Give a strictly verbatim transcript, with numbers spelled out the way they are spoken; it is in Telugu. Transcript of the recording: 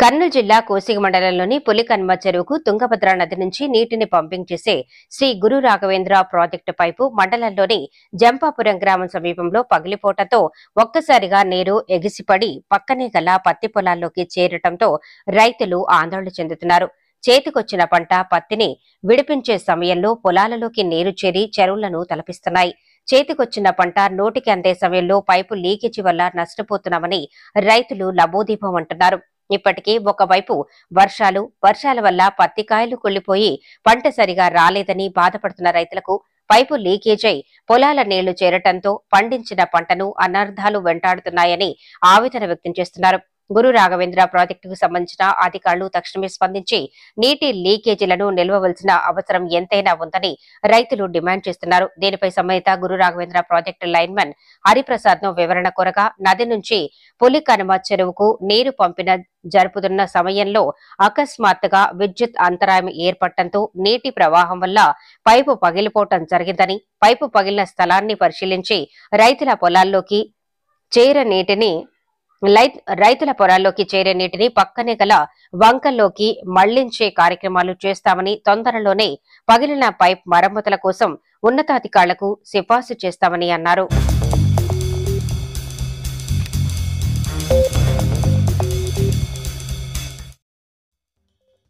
కర్నూలు జిల్లా కోసిగి మండలంలోని పులికన్మ చెరువుకు తుంగభద్ర నది నుంచి నీటిని పంపింగ్ చేసే శ్రీ గురు రాఘవేంద్ర ప్రాజెక్టు పైపు మండలంలోని జంపాపురం గ్రామం సమీపంలో పగిలిపోవడంతో ఒక్కసారిగా నీరు ఎగిసిపడి పక్కనే గల పత్తి పొలాల్లోకి చేరటంతో రైతులు ఆందోళన చెందుతున్నారు. చేతికొచ్చిన పంట పత్తిని విడిపించే సమయంలో పొలాలలోకి నీరు చేరి చెరువులను తలపిస్తున్నాయి. చేతికొచ్చిన పంట నోటికి అందే సమయంలో పైపు లీకేజీ వల్ల నష్టపోతున్నామని రైతులు లబోదీపం అంటున్నారు. ఇప్పటికీ ఒకవైపు వర్షాలు వర్షాల వల్ల పత్తి కాయలు కుళ్లిపోయి పంట సరిగా రాలేదని బాధపడుతున్న రైతులకు పైపు లీకేజై పొలాల నీళ్లు చేరటంతో పండించిన పంటను అనర్థాలు వెంటాడుతున్నాయని ఆవేదన వ్యక్తం చేస్తున్నారు. గురు రాఘవేంద్ర ప్రాజెక్టుకు సంబంధించిన అధికారులు తక్షణమే స్పందించి నీటి లీకేజీలను నిల్వవలసిన అవసరం ఎంతైనా ఉందని రైతులు డిమాండ్ చేస్తున్నారు. దీనిపై సంబంధిత గురు రాఘవేంద్ర ప్రాజెక్టు లైన్మన్ హరిప్రసాద్ ను వివరణ కోరగా నది నుంచి పులికనుమ చెరువుకు నీరు పంపిన జరుపుతున్న సమయంలో అకస్మాత్తుగా విద్యుత్ అంతరాయం ఏర్పడటంతో నీటి ప్రవాహం వల్ల పైపు పగిలిపోవటం జరిగిందని, పైపు పగిలిన స్థలాన్ని పరిశీలించి రైతుల పొలాల్లోకి చేర నీటిని రైతుల పొలాల్లోకి చేరే నీటిని పక్కనే గల వంకల్లోకి మళ్లించే కార్యక్రమాలు చేస్తామని, తొందరలోనే పగిలిన పైప్ మరమ్మతుల కోసం ఉన్నతాధికారులకు సిఫార్సు చేస్తామని అన్నారు.